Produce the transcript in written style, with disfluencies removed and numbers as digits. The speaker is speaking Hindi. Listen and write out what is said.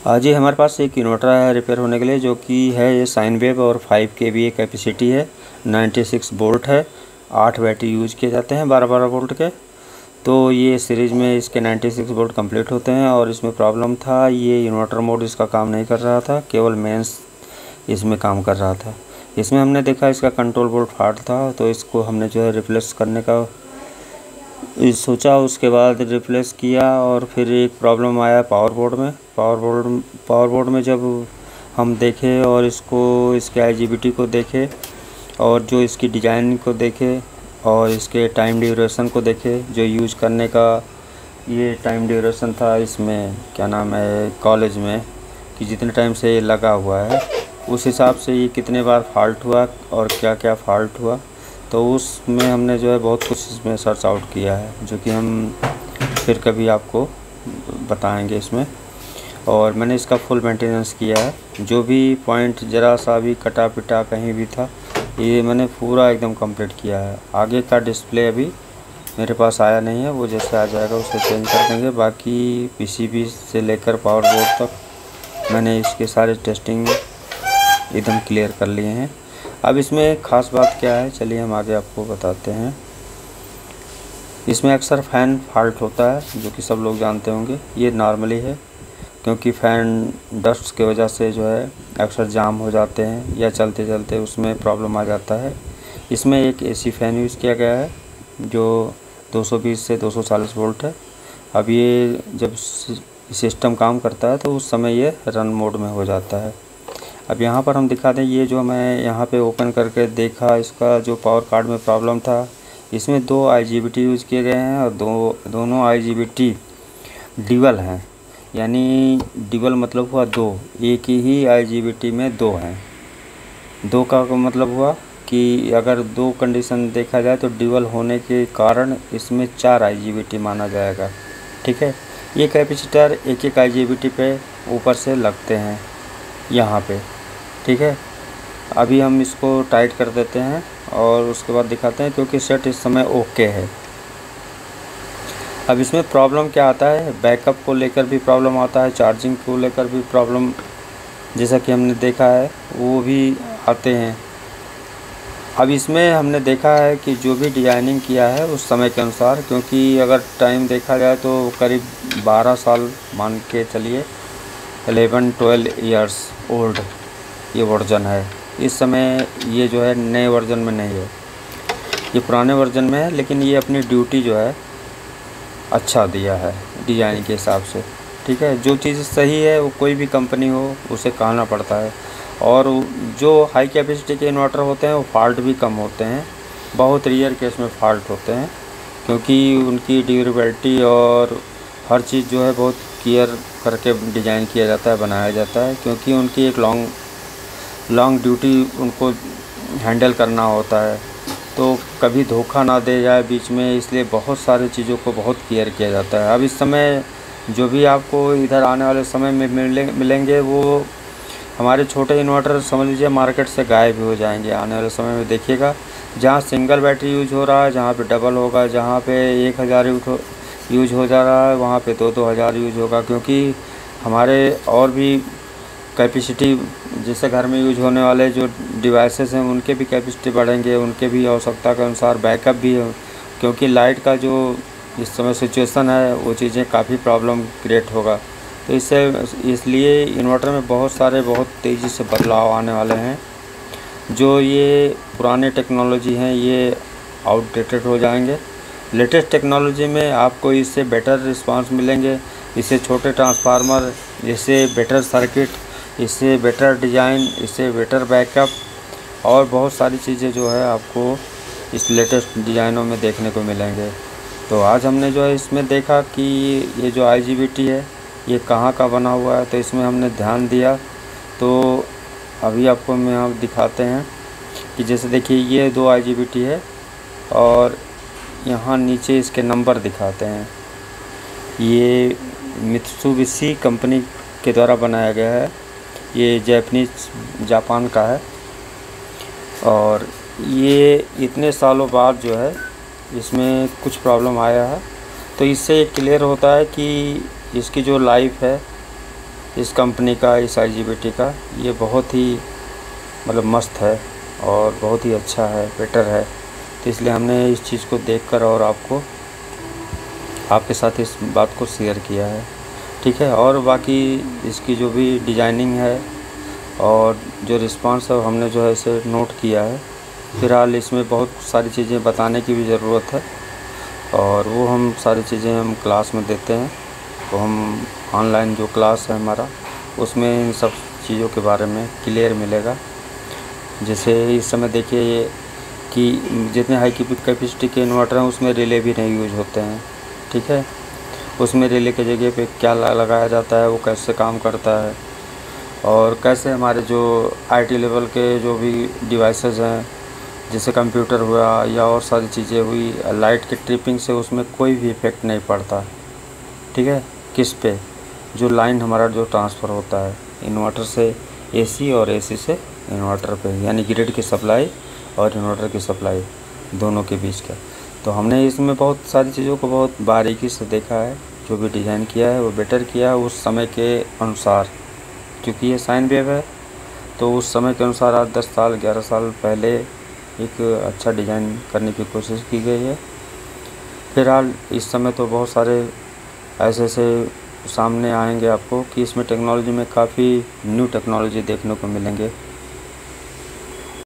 जी हमारे पास एक इन्वर्टर है रिपेयर होने के लिए, जो कि है ये साइन वेव और 5 kVA कैपेसिटी है, 96 वोल्ट है, 8 बैटरी यूज किए जाते हैं 12-12 वोल्ट के। तो ये सीरीज़ में इसके 96 वोल्ट कंप्लीट होते हैं। और इसमें प्रॉब्लम था, ये इन्वर्टर मोड इसका काम नहीं कर रहा था, केवल मेंस इसमें काम कर रहा था। इसमें हमने देखा इसका कंट्रोल बोर्ड फाल्ट था, तो इसको हमने जो है रिप्लेस करने का सोचा। उसके बाद रिप्लेस किया और फिर एक प्रॉब्लम आया पावर बोर्ड में जब हम देखे और इसके IGBT को देखे और जो इसकी डिज़ाइन को देखे और इसके टाइम ड्यूरेशन को देखे, जो यूज़ करने का ये टाइम ड्यूरेशन था इसमें क्या नाम है कॉलेज में, कि जितने टाइम से ये लगा हुआ है उस हिसाब से ये कितने बार फॉल्ट हुआ और क्या क्या फॉल्ट हुआ। तो उसमें हमने जो है बहुत कुछ इसमें सर्च आउट किया है, जो कि हम फिर कभी आपको बताएंगे इसमें। और मैंने इसका फुल मेंटेनेंस किया है, जो भी पॉइंट ज़रा सा भी कटा पिटा कहीं भी था ये मैंने पूरा एकदम कंप्लीट किया है। आगे का डिस्प्ले अभी मेरे पास आया नहीं है, वो जैसे आ जाएगा उसे चेंज कर देंगे। बाकी PCB से लेकर पावर बोर्ड तक मैंने इसके सारे टेस्टिंग एकदम क्लियर कर लिए हैं। अब इसमें ख़ास बात क्या है, चलिए हम आगे आपको बताते हैं। इसमें अक्सर फ़ैन फॉल्ट होता है, जो कि सब लोग जानते होंगे। ये नॉर्मली है, क्योंकि फ़ैन डस्ट की वजह से जो है अक्सर जाम हो जाते हैं या चलते चलते उसमें प्रॉब्लम आ जाता है। इसमें एक AC फ़ैन यूज़ किया गया है, जो 220 से 240 वोल्ट है। अब ये जब सिस्टम काम करता है तो उस समय ये रन मोड में हो जाता है। अब यहाँ पर हम दिखा दें, ये जो मैं यहाँ पे ओपन करके देखा, इसका जो पावर कार्ड में प्रॉब्लम था, इसमें 2 IGBT यूज़ किए गए हैं और दोनों IGBT डिबल हैं। यानी डिबल मतलब हुआ 2, एक ही IGBT में 2 हैं। 2 का मतलब हुआ कि अगर 2 कंडीशन देखा जाए तो डिबल होने के कारण इसमें 4 IGBT माना जाएगा। ठीक है, ये कैपेसिटर एक IGBT पे ऊपर से लगते हैं यहाँ पे। ठीक है, अभी हम इसको टाइट कर देते हैं और उसके बाद दिखाते हैं, क्योंकि सेट इस समय ओके है। अब इसमें प्रॉब्लम क्या आता है, बैकअप को लेकर भी प्रॉब्लम आता है, चार्जिंग को लेकर भी प्रॉब्लम, जैसा कि हमने देखा है वो भी आते हैं। अब इसमें हमने देखा है कि जो भी डिज़ाइनिंग किया है उस समय के अनुसार, क्योंकि अगर टाइम देखा जाए तो करीब 12 साल मान के चलिए, 11-12 ईयर्स ओल्ड ये वर्जन है। इस समय ये जो है नए वर्जन में नहीं है, ये पुराने वर्जन में है, लेकिन ये अपनी ड्यूटी जो है अच्छा दिया है डिज़ाइन के हिसाब से। ठीक है, जो चीज़ सही है वो कोई भी कंपनी हो उसे कहना पड़ता है। और जो हाई कैपेसिटी के इन्वर्टर होते हैं वो फॉल्ट भी कम होते हैं, बहुत रेयर केस में फॉल्ट होते हैं, क्योंकि उनकी ड्यूरेबिलिटी और हर चीज़ जो है बहुत केयर करके डिज़ाइन किया जाता है, बनाया जाता है, क्योंकि उनकी एक लॉन्ग ड्यूटी उनको हैंडल करना होता है। तो कभी धोखा ना दे जाए बीच में, इसलिए बहुत सारी चीज़ों को बहुत केयर किया जाता है। अब इस समय जो भी आपको इधर आने वाले समय में मिलेंगे वो हमारे छोटे इन्वर्टर समझ लीजिए मार्केट से गायब भी हो जाएंगे आने वाले समय में। देखिएगा, जहाँ सिंगल बैटरी यूज हो रहा है, जहाँ पे डबल होगा, जहाँ पे 1000 यूज हो जा रहा है, वहाँ पे 2-2 हज़ार यूज होगा, क्योंकि हमारे और भी कैपेसिटी, जैसे घर में यूज होने वाले जो डिवाइसेस हैं उनके भी कैपेसिटी बढ़ेंगे, उनके भी आवश्यकता के अनुसार बैकअप भी हो, क्योंकि लाइट का जो इस समय सिचुएशन है वो चीज़ें काफ़ी प्रॉब्लम क्रिएट होगा। तो इसलिए इन्वर्टर में बहुत तेज़ी से बदलाव आने वाले हैं। जो ये पुराने टेक्नोलॉजी हैं ये आउटडेटेड हो जाएंगे। लेटेस्ट टेक्नोलॉजी में आपको इससे बेटर रिस्पांस मिलेंगे, इससे छोटे ट्रांसफार्मर, इससे बेटर सर्किट, इससे बेटर डिज़ाइन, इससे बेटर बैकअप और बहुत सारी चीज़ें जो है आपको इस लेटेस्ट डिज़ाइनों में देखने को मिलेंगे। तो आज हमने जो है इसमें देखा कि ये जो IGBT है ये कहाँ का बना हुआ है, तो इसमें हमने ध्यान दिया। तो अभी आपको मैं आप दिखाते हैं कि जैसे देखिए ये 2 IGBT है और यहाँ नीचे इसके नंबर दिखाते हैं। ये मित्सुबिशी कंपनी के द्वारा बनाया गया है, ये जापान का है। और ये इतने सालों बाद जो है इसमें कुछ प्रॉब्लम आया है, तो इससे क्लियर होता है कि इसकी जो लाइफ है इस कंपनी का, इस IGBT का ये बहुत ही मतलब मस्त है और बहुत ही अच्छा है, बेटर है। तो इसलिए हमने इस चीज़ को देखकर और आपके साथ इस बात को शेयर किया है, ठीक है। और बाकी इसकी जो भी डिज़ाइनिंग है और जो रिस्पांस है हमने जो है इसे नोट किया है। फ़िलहाल इसमें बहुत सारी चीज़ें बताने की भी ज़रूरत है और वो हम सारी चीज़ें हम क्लास में देते हैं। तो हम ऑनलाइन जो क्लास है हमारा, उसमें इन सब चीज़ों के बारे में क्लियर मिलेगा। जैसे इस समय देखिए ये कि जितने हाई कैपेसिटी के इन्वर्टर हैं उसमें रिले भी नहीं यूज होते हैं, ठीक है। उसमें रिले की जगह पे क्या लगाया जाता है, वो कैसे काम करता है और कैसे हमारे जो IT लेवल के जो भी डिवाइसेस हैं, जैसे कंप्यूटर हुआ या और सारी चीज़ें हुई, लाइट के ट्रिपिंग से उसमें कोई भी इफ़ेक्ट नहीं पड़ता, ठीक है। किस पे, जो लाइन हमारा जो ट्रांसफ़र होता है इन्वर्टर से AC और AC से इन्वर्टर पे, यानी ग्रिड की सप्लाई और इन्वर्टर की सप्लाई दोनों के बीच का। तो हमने इसमें बहुत सारी चीज़ों को बहुत बारीकी से देखा है। जो भी डिज़ाइन किया है वो बेटर किया है उस समय के अनुसार, क्योंकि ये साइन वेव है तो उस समय के अनुसार आज 10 साल 11 साल पहले एक अच्छा डिज़ाइन करने की कोशिश की गई है। फ़िलहाल इस समय तो बहुत सारे ऐसे सामने आएंगे आपको कि इसमें टेक्नोलॉजी में काफ़ी न्यू टेक्नोलॉजी देखने को मिलेंगे।